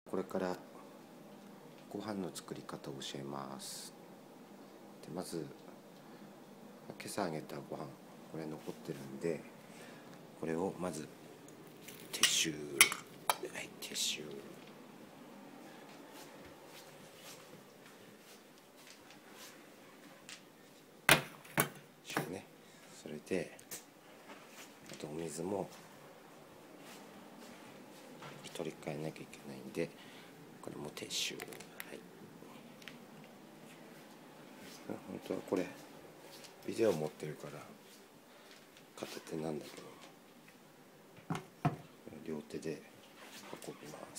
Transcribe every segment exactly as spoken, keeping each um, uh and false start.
これからご飯の作り方を教えます。でまず今朝あげたご飯、これ残ってるんで、これをまず撤収、はい撤収しようね。それであとお水も取り替えなきゃいけないんで、これも撤収。はい、本当はこれビデオ持ってるから片手なんだけど、両手で運びます。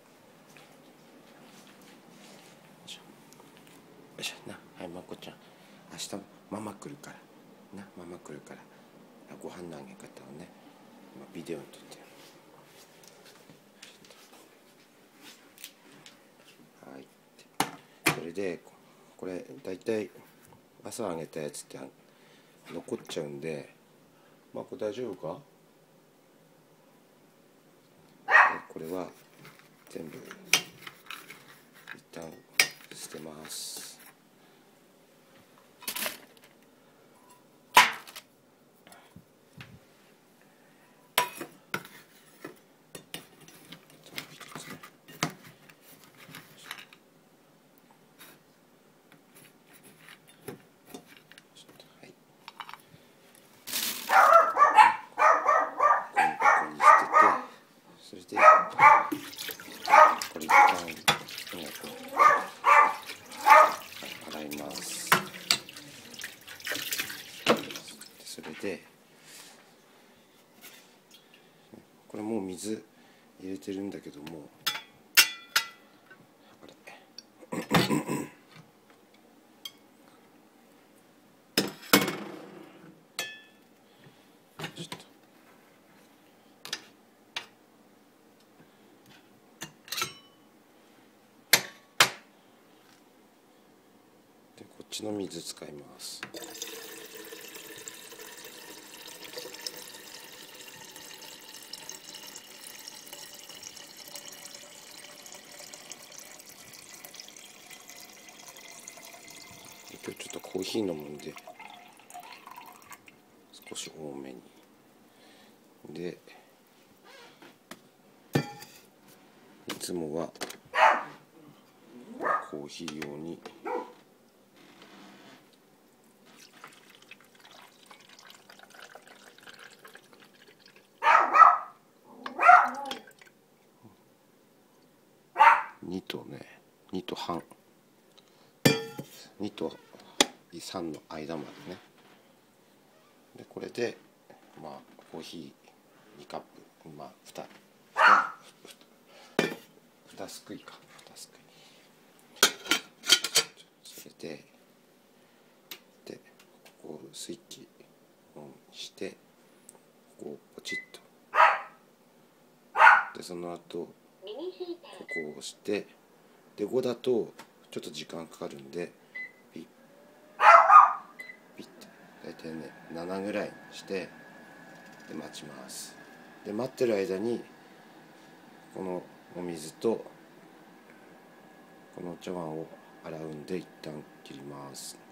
よいしょよいしょな。はい、まこちゃん、明日ママ来るからな。ママ来るからご飯のあげ方をね、今ビデオに撮ってる。はい、それでこれだいたい朝あげたやつって残っちゃうんで、まあこれ大丈夫か。これは全部一旦捨てます。それでこれ一旦洗います。それでこれもう水入れてるんだけども、あれちょっとでこっちの水使います。今日ちょっとコーヒー飲むんで少し多めにで、いつもはコーヒー用ににとねにと半にとさんの間までね。でこれでまあコーヒーにカップ、まあ2二すくいか二すくい。それででここをスイッチオンしてここをポチッと、でその後ここを押して、でごだとちょっと時間かかるんでピッピッて大体ねななぐらいにしてで待ちます。で待ってる間にこのお水とこのお茶碗を洗うんで一旦切ります。